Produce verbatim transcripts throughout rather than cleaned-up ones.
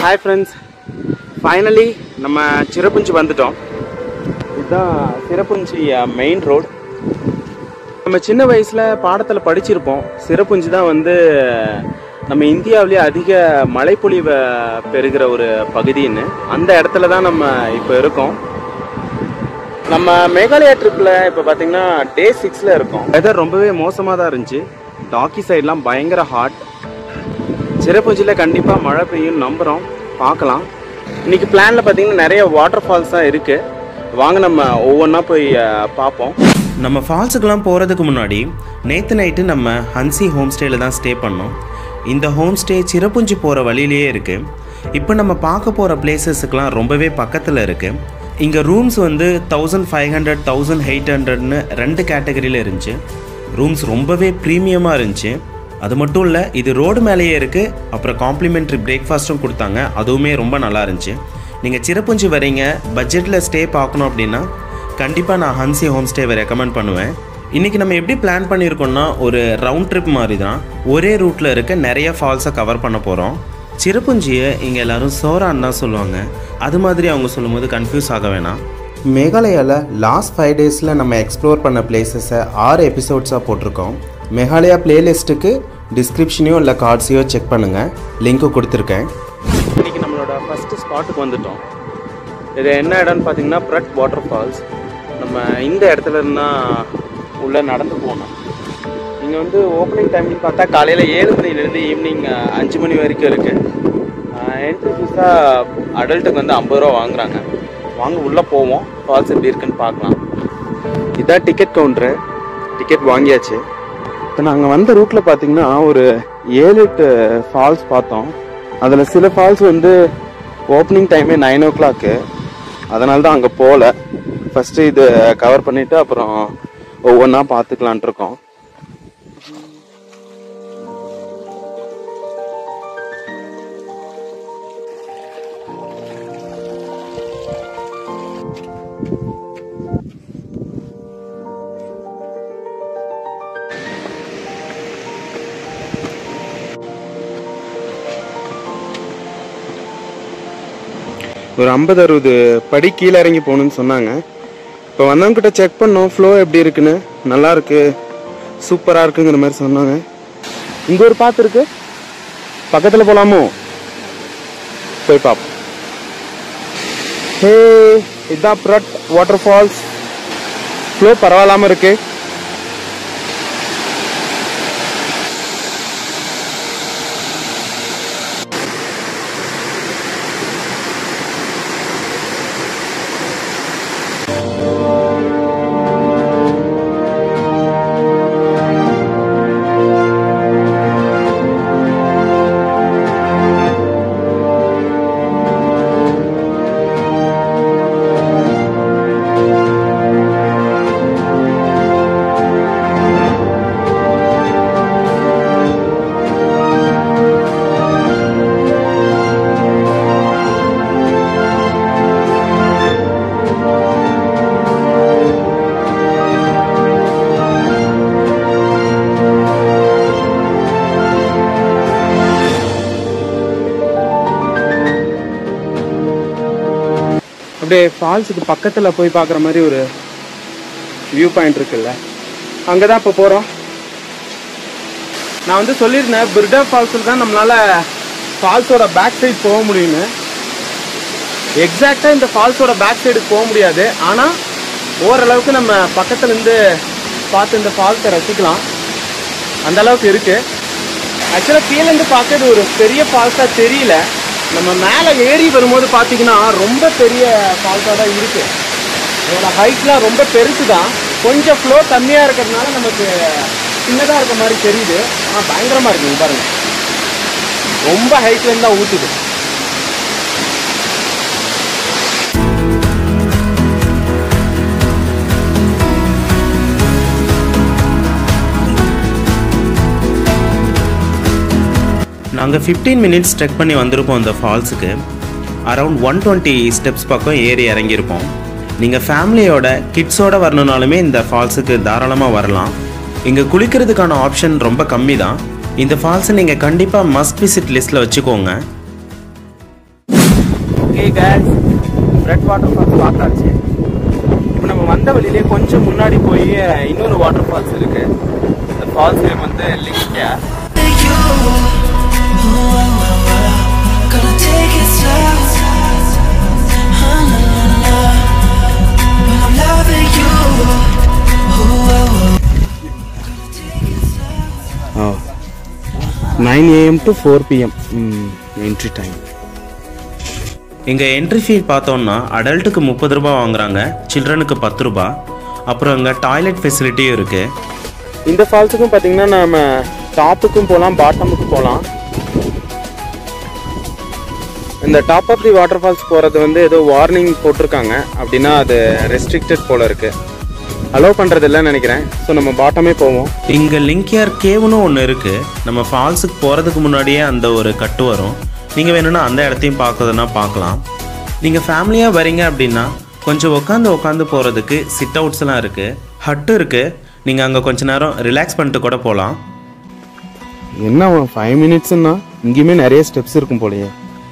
Hi friends, finally நம்ம Cherrapunjee வந்துட்டோம். இதுதான் Cherrapunjee மெயின் ரோட். நம்ம சின்ன வயசுல பாடத்துல படிச்சிருப்போம். Cherrapunjee தான் வந்து நம்ம இந்தியாவிலேயே அதிக மழைப்பொழிவு பெறுகிற ஒரு பகுதின்னு. அந்த இடத்துல தான் நம்ம இப்போ இருக்கோம். நம்ம மேகாலயா ட்ரிப்ல இப்போ பாத்தீங்கன்னா டே சிக்ஸ்ல இருக்கோம். வெதர் ரொம்பவே மோசமா தான் இருந்துச்சு. டாக்கி சைட்லாம் பயங்கர ஹாட். Cherrapunjeeல கண்டிப்பா மழை பெய்யும் நம்புறோம். பார்க்கலாம். இன்னைக்கு பிளான்ல பாத்தீங்கன்னா நிறைய வாட்டர் ஃபால்ஸ் தான் இருக்கு. வாங்க நம்ம ஒவ்வொன்றா போய் பார்ப்போம். நம்ம ஃபால்ஸுக்கெல்லாம் போகிறதுக்கு முன்னாடி நேற்று நைட்டு நம்ம ஹன்சி ஹோம்ஸ்டேயில் தான் ஸ்டே பண்ணோம். இந்த ஹோம்ஸ்டே Cherrapunjee போகிற வழியிலேயே இருக்குது. இப்போ நம்ம பார்க்க போகிற பிளேசஸுக்கெலாம் ரொம்பவே பக்கத்தில் இருக்குது. இங்கே ரூம்ஸ் வந்து thousand five hundred thousand eight ஹண்ட்ரட்னு ரெண்டு கேட்டகரியில் இருந்துச்சு. ரூம்ஸ் ரொம்பவே ப்ரீமியமாக இருந்துச்சு. அது மட்டும் இல்லை, இது ரோடு மேலேயே இருக்குது. அப்புறம் காம்ப்ளிமெண்ட்ரி பிரேக்ஃபாஸ்ட்டும் கொடுத்தாங்க. அதுவுமே ரொம்ப நல்லா இருந்துச்சு. நீங்கள் Cherrapunjee வரீங்க, பட்ஜெட்டில் ஸ்டே பார்க்கணும் அப்படின்னா கண்டிப்பாக நான் ஹன்சி ஹோம் ஸ்டேவை ரெக்கமெண்ட் பண்ணுவேன். இன்றைக்கி நம்ம எப்படி பிளான் பண்ணியிருக்கோம்னா ஒரு ரவுண்ட் ட்ரிப் மாதிரி தான். ஒரே ரூட்டில் இருக்க நிறைய ஃபால்ஸை கவர் பண்ண போகிறோம். Cherrapunjeeயை இங்கே எல்லோரும் சோரான்னு தான் சொல்லுவாங்க. அது மாதிரி அவங்க சொல்லும்போது கன்ஃபியூஸ் ஆக வேணாம். மேகாலயாவில் லாஸ்ட் ஃபைவ் டேஸில் நம்ம எக்ஸ்ப்ளோர் பண்ண பிளேசஸை ஆறு எபிசோட்ஸாக போட்டிருக்கோம். மேகாலயா பிளேலிஸ்ட்டுக்கு டிஸ்கிரிப்ஷனையோ இல்லை கார்ட்ஸையோ செக் பண்ணுங்கள். லிங்க்கு கொடுத்துருக்கேன். இன்றைக்கி நம்மளோட ஃபஸ்ட்டு ஸ்பாட்டுக்கு வந்துட்டோம். இது என்ன இடம்னு பார்த்தீங்கன்னா ப்ரட் வாட்டர்ஃபால்ஸ். நம்ம இந்த இடத்துல இருந்தால் உள்ளே நடந்து போனோம். இங்கே வந்து ஓப்பனிங் டைம்னு பார்த்தா காலையில் ஏழு மணிலேருந்து ஈவினிங் அஞ்சு மணி வரைக்கும் இருக்குது. என்ட்ரி ஃபீஸாக அடல்ட்டுக்கு வந்து ஐம்பது ரூபா வாங்குறாங்க. வாங்க உள்ளே போவோம், ஃபால்ஸ் எப்படி இருக்குன்னு பார்க்கலாம். இதான் டிக்கெட் கவுண்ட்ரு. டிக்கெட் வாங்கியாச்சு. இப்போ நாங்கள் வந்த ரூட்டில் பார்த்தீங்கன்னா ஒரு ஏழு எட்டு ஃபால்ஸ் பார்த்தோம். அதில் சில ஃபால்ஸ் வந்து ஓப்பனிங் டைமே நைன் ஓ கிளாக்கு. அதனால தான் அங்கே போகல. ஃபஸ்ட்டு இது கவர் பண்ணிவிட்டு அப்புறம் ஒவ்வொன்றா பார்த்துக்கலான் இருக்கோம். ஒரு ஐம்பது அறுபது படி கீழே இறங்கி போகணுன்னு சொன்னாங்க. இப்போ வந்தவங்ககிட்ட செக் பண்ணோம் ஃப்ளோ எப்படி இருக்குன்னு. நல்லா இருக்கு, சூப்பராக இருக்குங்கிற மாதிரி சொன்னாங்க. இங்கே ஒரு பாத்து இருக்கு, பக்கத்தில் போகலாமோ? போய் பார்ப்போம். ஹே, இதுதான் ப்ரட் வாட்டர் ஃபால்ஸ். ஃப்ளோ பரவாயில்லாமல் இருக்கு. அப்படியே ஃபால்ஸுக்கு பக்கத்தில் போய் பார்க்குற மாதிரி ஒரு வியூ பாயிண்ட் இருக்குல்ல, அங்கே தான் இப்போ போகிறோம். நான் வந்து சொல்லியிருந்தேன் பிர்டா ஃபால்ஸில் தான் நம்மளால் ஃபால்ஸோட பேக் சைடு போக முடியும்னு. எக்ஸாக்டாக இந்த ஃபால்ஸோட பேக் சைடுக்கு போக முடியாது. ஆனால் ஓரளவுக்கு நம்ம பக்கத்துலேருந்து பார்த்து இந்த ஃபால்ஸை ரசிக்கலாம். அந்த அளவுக்கு இருக்குது. ஆக்சுவலாக கீழேருந்து பார்க்க இது ஒரு பெரிய ஃபால்ஸாக தெரியல. நம்ம மேலே ஏறி வரும்போது பார்த்தீங்கன்னா ரொம்ப பெரிய ஃபால்ஸாக தான் இருக்குது. இதோட ஹைட்லாம் ரொம்ப பெருசு தான். கொஞ்சம் ஃப்ளோ கம்மியாக இருக்கிறதுனால நமக்கு சின்னதாக இருக்க மாதிரி தெரியுது. ஆனால் பயங்கரமாக இருக்குங்க பாருங்கள். ரொம்ப ஹைட்லேருந்து தான் ஊற்றுது. நாங்கள் ஃபிஃப்டீன் மினிட்ஸ் ட்ரெக் பண்ணி வந்திருப்போம். அந்த ஃபால்ஸுக்கு அரவுண்ட் ஒன் டுவெண்ட்டி ஸ்டெப்ஸ் பக்கம் ஏறி இறங்கியிருப்போம். நீங்கள் ஃபேமிலியோட கிட்ஸோடு வரணுனாலுமே இந்த ஃபால்ஸுக்கு தாராளமாக வரலாம். இங்கே குளிக்கிறதுக்கான ஆப்ஷன் ரொம்ப கம்மி தான். இந்த ஃபால்ஸை நீங்கள் கண்டிப்பாக மஸ்ட் விசிட் லிஸ்ட்டில் வச்சுக்கோங்க. கேஸ் ரெட் வாட்டர் ஃபால்ஸ் பார்த்தாச்சு. இப்போ நம்ம வந்த வழியிலே கொஞ்சம் முன்னாடி போய் இன்னொரு வாட்டர் ஃபால்ஸ் இருக்கு. அந்த ஃபால்ஸ் நேம் வந்து Lingksiar. nine A M to four P M entry time. இங்கே என்ட்ரி ஃபீ பார்த்தோம்னா அடல்ட்டுக்கு முப்பது ரூபா வாங்குறாங்க, சில்ட்ரனுக்கு பத்து ரூபா. அப்புறம் இங்கே டாய்லெட் ஃபெசிலிட்டியும் இருக்குது. இந்த ஃபால்ஸுக்கும் பார்த்தீங்கன்னா நம்ம டாப்புக்கும் போகலாம், பாட்டமுக்கும் போகலாம். இந்த top of the water falls போகிறது வந்து ஏதோ வார்னிங் போட்டிருக்காங்க, அப்படின்னா அது ரெஸ்ட்ரிக்டட் போல் இருக்குது, அலோவ் பண்ணுறதில்லன்னு நினைக்கிறேன். ஸோ நம்ம பாட்டமே போவோம். இங்கே லிங்க்யார் கேவ்னு ஒன்று இருக்குது. நம்ம ஃபால்ஸுக்கு போகிறதுக்கு முன்னாடியே அந்த ஒரு கட்டு வரும். நீங்கள் வேணும்னா அந்த இடத்தையும் பார்க்குறதுனா பார்க்கலாம். நீங்கள் ஃபேமிலியாக வரீங்க அப்படின்னா கொஞ்சம் உட்காந்து உட்காந்து போகிறதுக்கு சிட் அவுட்ஸ்லாம் இருக்குது, ஹட்டு இருக்குது. நீங்கள் அங்கே கொஞ்ச நேரம் ரிலாக்ஸ் பண்ணிட்டு கூட போகலாம். என்ன ஃபைவ் மினிட்ஸ்ன்னா இங்கேயுமே நிறைய ஸ்டெப்ஸ் இருக்கும் போலயே.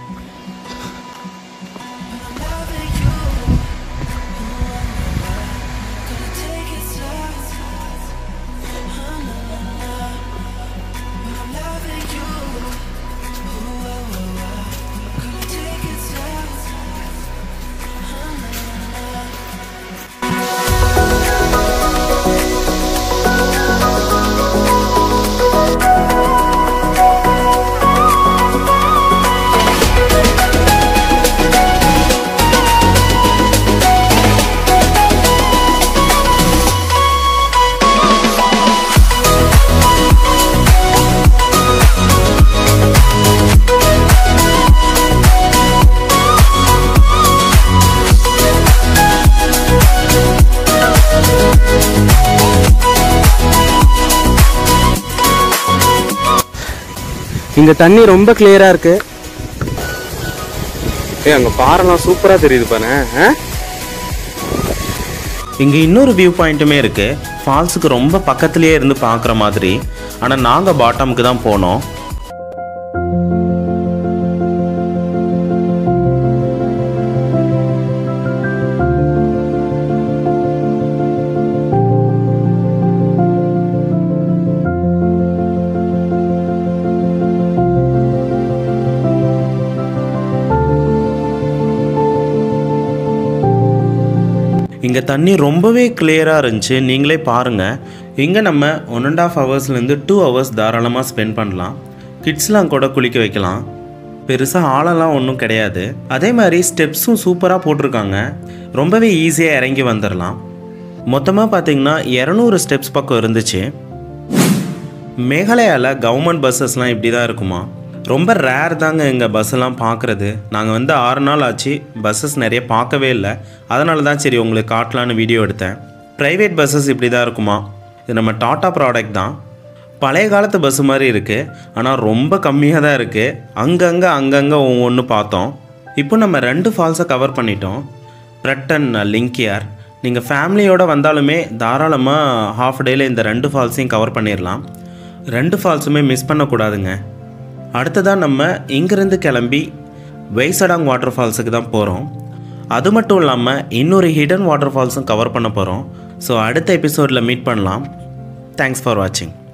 இங்க தண்ணி ரொம்ப கிளியரா இருக்கு. ஏ அங்க பாறைலாம் சூப்பரா தெரியுது பாரு. இங்கே இன்னொரு வியூ பாயிண்ட்டுமே இருக்குது, ஃபால்ஸுக்கு ரொம்ப பக்கத்துலேயே இருந்து பார்க்குற மாதிரி. ஆனால் நாங்கள் பாட்டமுக்கு தான் போனோம். இங்கே தண்ணி ரொம்பவே கிளியராக இருந்துச்சு, நீங்களே பாருங்கள். இங்கே நம்ம ஒன் அண்ட் ஆஃப் ஹவர்ஸ்லேருந்து டூ ஹவர்ஸ் தாராளமாக ஸ்பெண்ட் பண்ணலாம். கிட்ஸ்லாம் கூட குளிக்க வைக்கலாம். பெருசாக ஆழெல்லாம் ஒன்றும் கிடையாது. அதே மாதிரி ஸ்டெப்ஸும் சூப்பராக போட்டிருக்காங்க, ரொம்பவே ஈஸியாக இறங்கி வந்துடலாம். மொத்தமாக பார்த்திங்கன்னா இரநூறு ஸ்டெப்ஸ் பக்கம் இருந்துச்சு. மேகாலயாவில் கவர்மெண்ட் பஸ்ஸஸ்லாம் இப்படி தான் இருக்குமா? ரொம்ப ரேர் தாங்க இங்கே பஸ்ஸெல்லாம் பார்க்குறது. நாங்கள் வந்து ஆறு நாள் ஆச்சு, பஸ்ஸஸ் நிறைய பார்க்கவே இல்லை. அதனால தான் சரி உங்களுக்கு காட்டலான்னு வீடியோ எடுத்தேன். ப்ரைவேட் பஸ்ஸஸ் இப்படி தான் இருக்குமா? இது நம்ம டாட்டா ப்ராடக்ட் தான். பழைய காலத்து பஸ்ஸு மாதிரி இருக்குது, ஆனால் ரொம்ப கம்மியாக தான் இருக்குது. அங்கங்கே அங்கங்கே ஒவ்வொன்று பார்த்தோம். இப்போ நம்ம ரெண்டு ஃபால்ஸை கவர் பண்ணிட்டோம், பிரட் அண்ட் லிங்க்சியார். நீங்கள் ஃபேமிலியோடு வந்தாலுமே தாராளமாக ஹாஃப் டேயில் இந்த ரெண்டு ஃபால்ஸையும் கவர் பண்ணிடலாம். ரெண்டு ஃபால்ஸுமே மிஸ் பண்ணக்கூடாதுங்க. அடுத்ததாக நம்ம இங்கேருந்து கிளம்பி வைசடாங் வாட்டர் ஃபால்ஸுக்கு தான் போகிறோம். அது மட்டும் இல்லாமல் இன்னொரு ஹிடன் வாட்டர் ஃபால்ஸும் கவர் பண்ண போகிறோம். ஸோ அடுத்த எபிசோடில் மீட் பண்ணலாம். தேங்க்ஸ் ஃபார் வாட்சிங்.